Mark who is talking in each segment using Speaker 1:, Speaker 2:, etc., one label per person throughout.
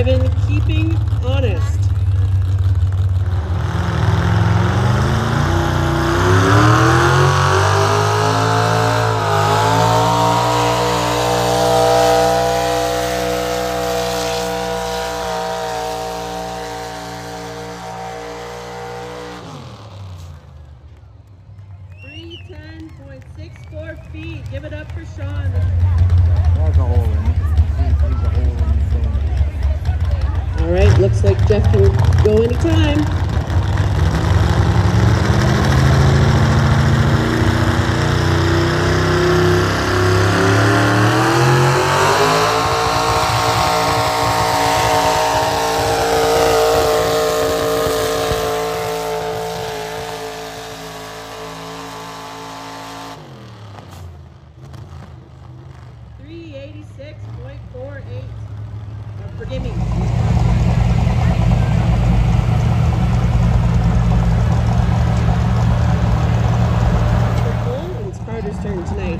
Speaker 1: driving, keeping honest. Feet. Give it up for Sean.
Speaker 2: There's a hole in it. There's a hole in the
Speaker 1: All right, looks like Jeff can go anytime. Forgive me. It's Carter's turn tonight.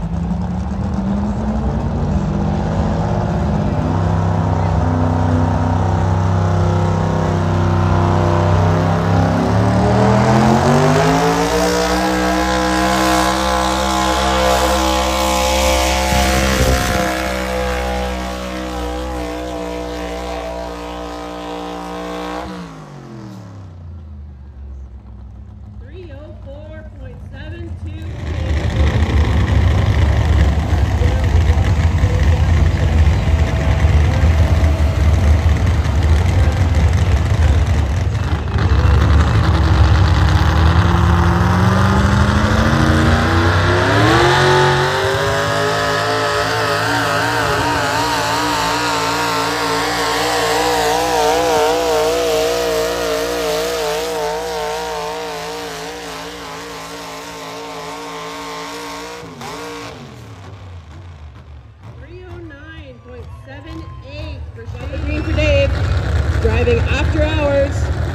Speaker 1: Green for Dave, driving after hours.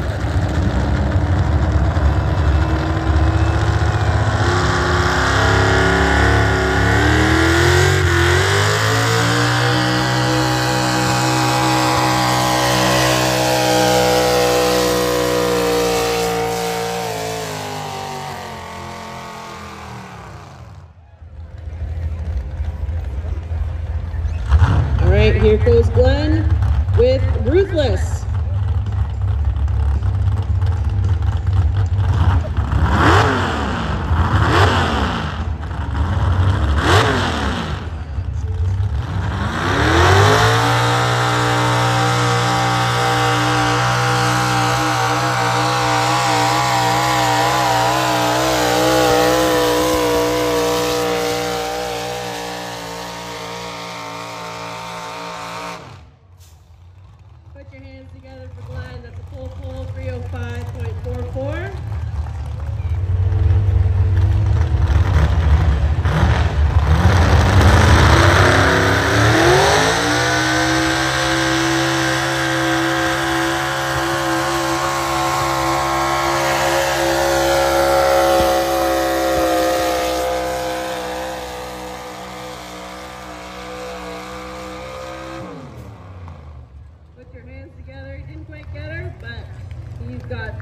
Speaker 1: All right, here goes Glenn with Ruthless. Put your hands together for Glenn. That's a full pull, 305.44. Put your hands together. He didn't quite get her, but he's got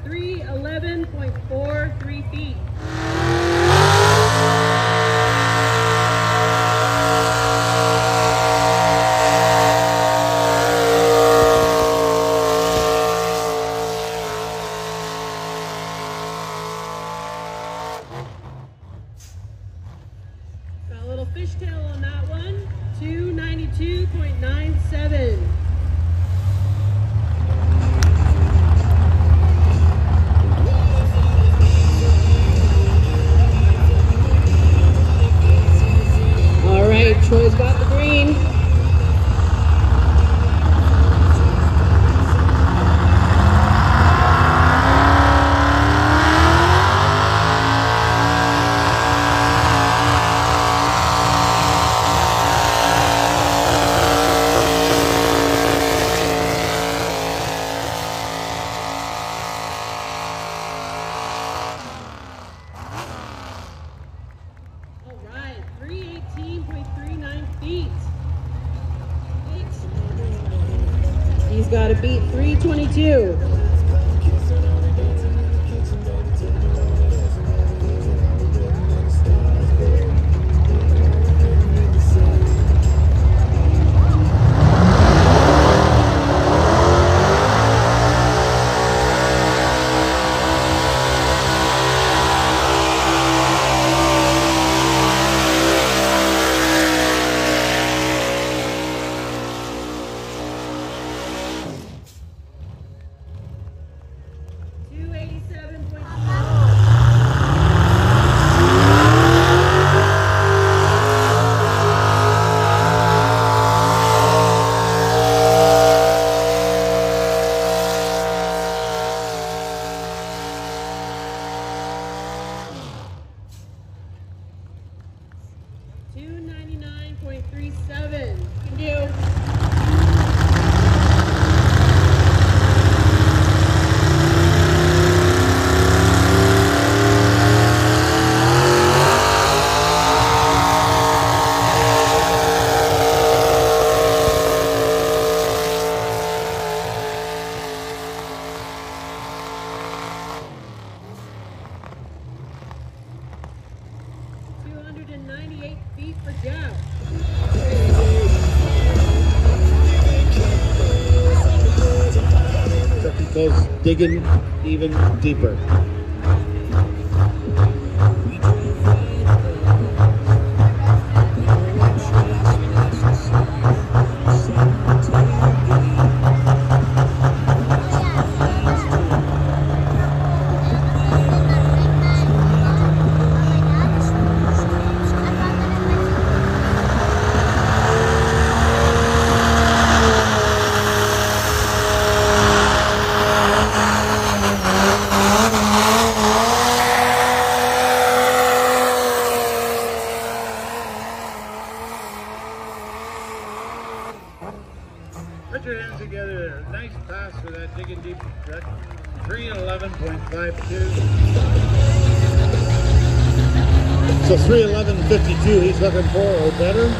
Speaker 1: 311.43 feet. Got a little fishtail on that one. 292.97. He's got to beat 322.
Speaker 3: Digging even deeper. Put your hands together there. Nice pass for that digging deep. 311.52. So 311.52 he's looking for, or better.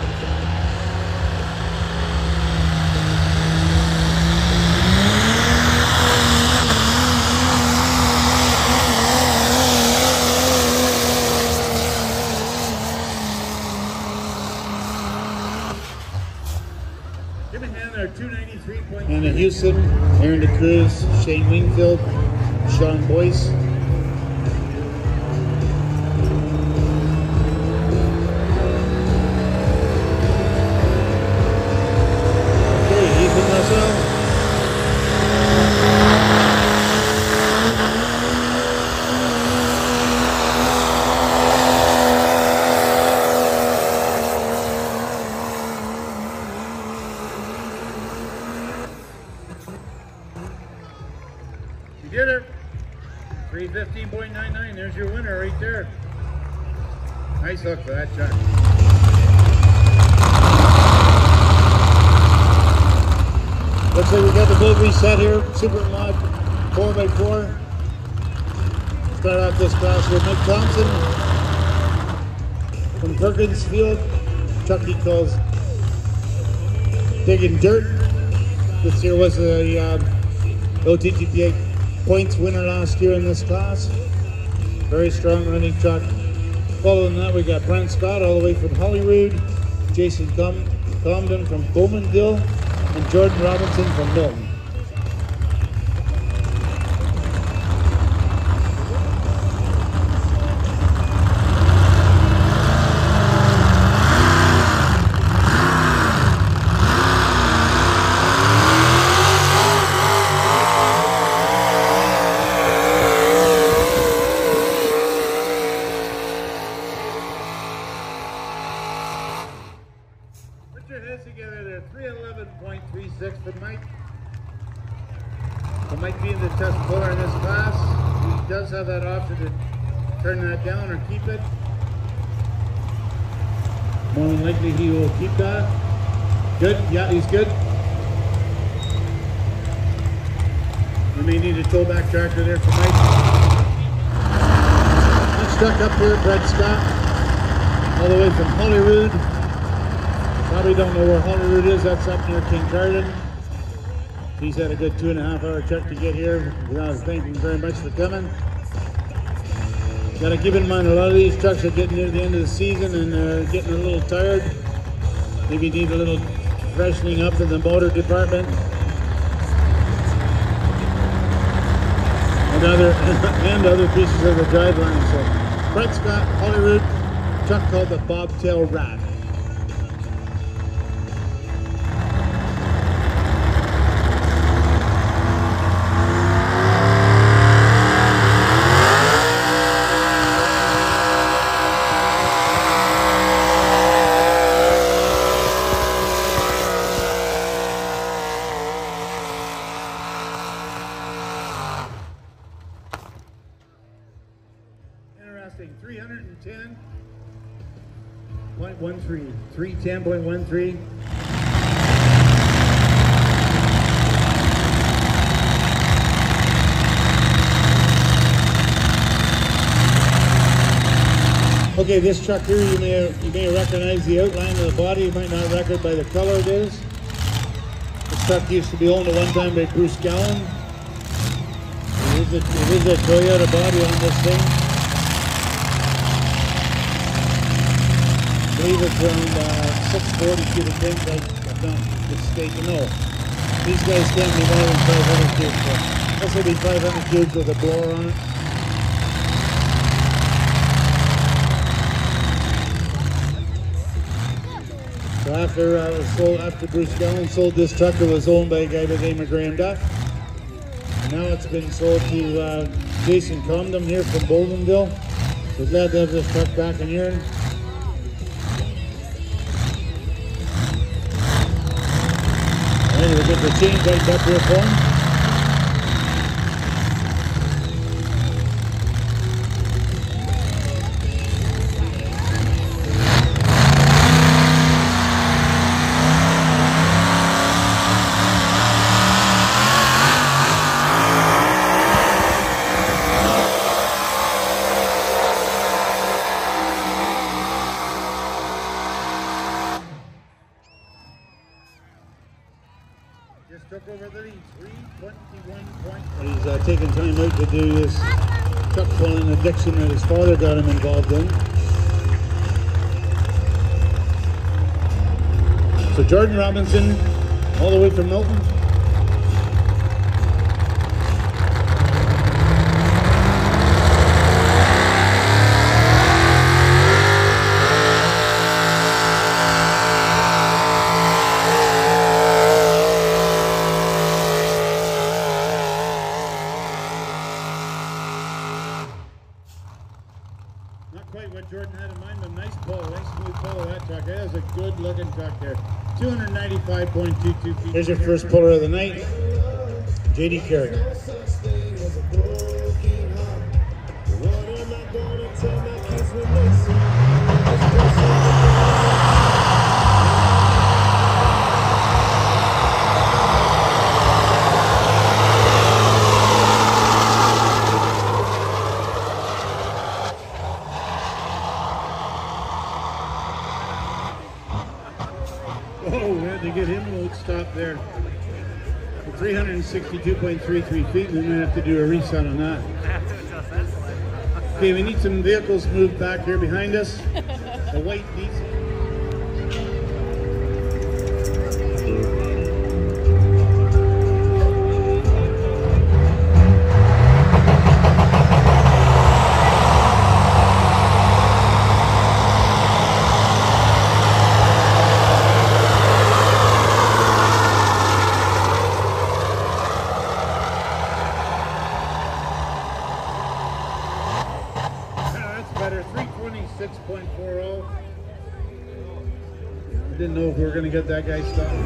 Speaker 3: And in Houston, Aaron DeCruz, Shane Wingfield, Sean Boyce. Okay, Ethan Russell. You did it. 315.99. There's your winner right there. Nice hook for that chuck. Looks like we got the boat reset here. Super Mod 4x4. Start off this class with Mike Thompson from Perkins Field. Chucky calls digging dirt. This year was a OTGPA points winner last year in this class. Very strong running truck. Following that, we got Brent Scott all the way from Holyrood, Jason Comden from Bowmanville, and Jordan Robinson from Milton. Put your heads together there. 311.36 for Mike. So Mike being the test puller in this class, he does have that option to turn that down or keep it. More than likely he will keep that. Good, yeah, he's good. We may need a tow back tractor there for Mike. I'm stuck up here, Brett Scott, all the way from Holyrood. Probably don't know where Holyrood is, that's up near King Garden. He's had a good 2.5-hour trek to get here. We want to thank him very much for coming. Got to keep in mind a lot of these trucks are getting near the end of the season and getting a little tired. Maybe need a little freshening up in the motor department. And other pieces of the driveline. So Brent Scott, Holyrood, truck called the Bobtail Rat. Interesting, 310.13, 310.13. Okay, this truck here, you may recognize the outline of the body. You might not recognize by the color it is. This truck used to be owned at one time by Bruce Gallen. It is a Toyota body on this thing. I believe it's around 640 cubic inch, if I'm not mistaken. No, these guys can't be more than 500 cubes. So this will be 500 cubes with a blower on it. So after Bruce Gallen sold this truck, it was owned by a guy by the name of Graham Duff. And now it's been sold to Jason Comdom here from Boldenville. So glad to have this truck back in here. We'll get the chain right up here for him. Just took over the lead, 321 points. He's taking time out to do this truck pulling addiction that his father got him involved in. So Jordan Robinson, all the way from Milton. Not quite what Jordan had in mind, but nice pull, nice smooth pull of that truck. That is a good looking truck there. 295.22 feet. Here's your first puller of the night, JD Carrick. Oh, we had to get him a little stop there. 362.33 feet. We might have to do a reset on that. Okay, we need some vehicles moved back here behind us. The white diesel. Better, 326.40. I didn't know if we were going to get that guy stopped.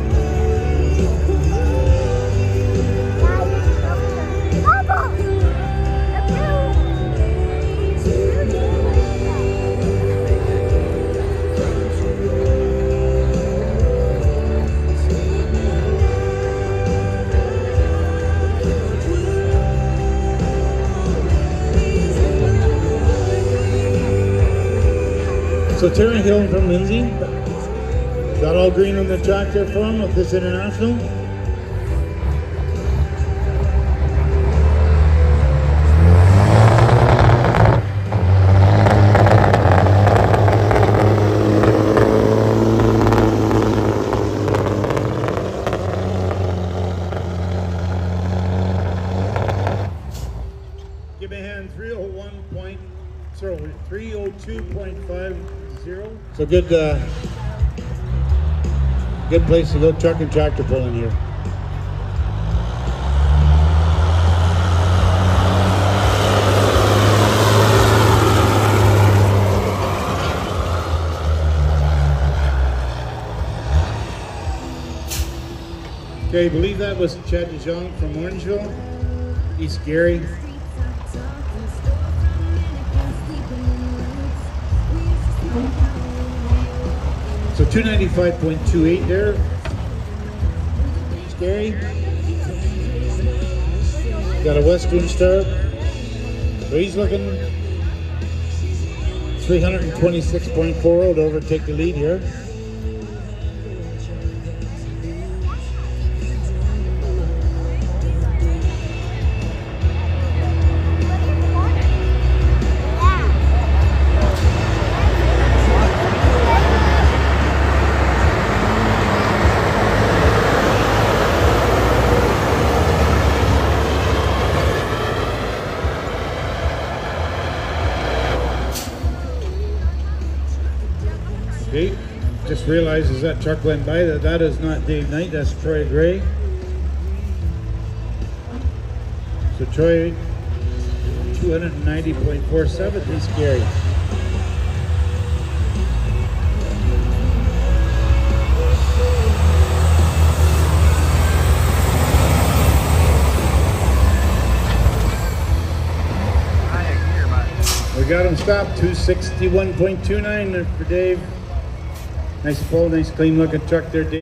Speaker 3: So Terry Hill from Lindsay, got all green on the tractor for him with this International. 212.50. So good, good place to go truck and tractor pulling here. Okay, I believe that was Chad DeJong from Orangeville. He's Gary. So 295.28 there. Scary. Got a Western Star. So he's looking 326.40 to overtake the lead here. Okay, just realized as that truck went by that is not Dave Knight, that's Troy Gray. So Troy, 290.47, he's Gary. We got him stopped, 261.29 for Dave. Nice pull, nice clean looking truck there, Dave.